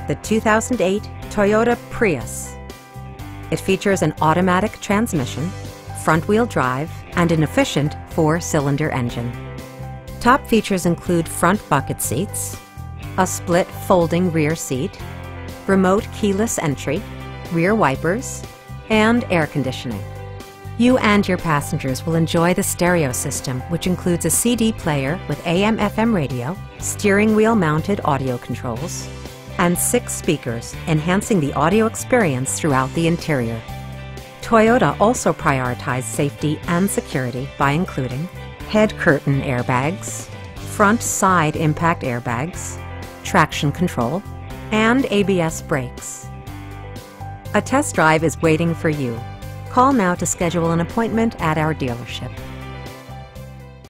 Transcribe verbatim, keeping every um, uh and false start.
the two thousand eight Toyota Prius. It features an automatic transmission, front-wheel drive, and an efficient four-cylinder engine. Top features include front bucket seats, a split folding rear seat, remote keyless entry, rear wipers, and air conditioning. You and your passengers will enjoy the stereo system, which includes a C D player with A M F M radio, steering wheel mounted audio controls, and six speakers, enhancing the audio experience throughout the interior. Toyota also prioritized safety and security by including head curtain airbags, front side impact airbags, traction control, and A B S brakes. A test drive is waiting for you. Call now to schedule an appointment at our dealership.